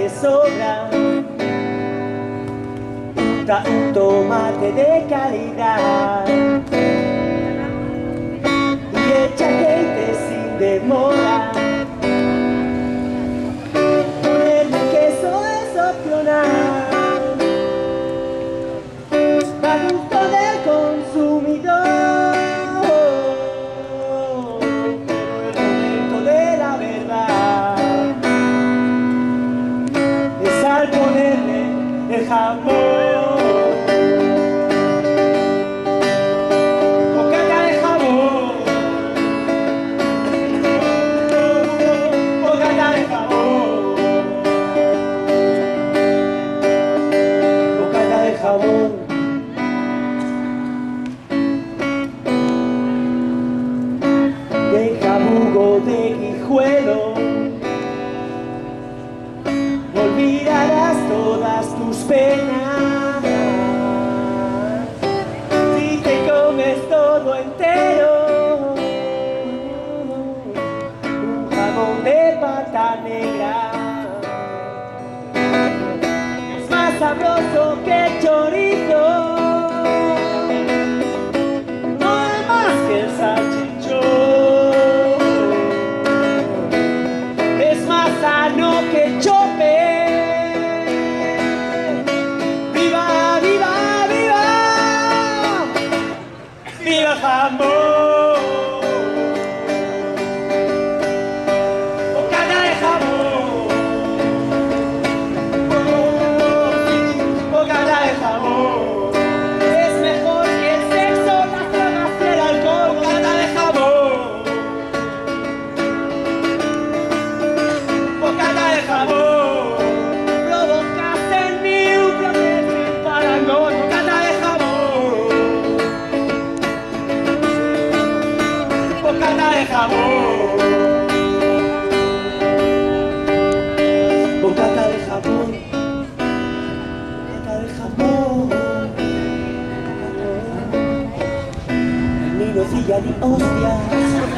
de sobra, un tomate de calidad y echa aceite sin demora. Ponerle queso es opcional, a gusto del consumidor. Pero el momento de la verdad es al ponerle el jamón. De jabugo de guijuelo, olvidarás todas tus penas si te comes todo entero un jamón de pata negra. Es más sabroso que el chorizo, no es más que el salchichón, es más sano que el chope. ¡Viva, viva, viva! ¡Viva el jamón! Bocata de jamón, bocata de jamón, ni nocilla ni hostias.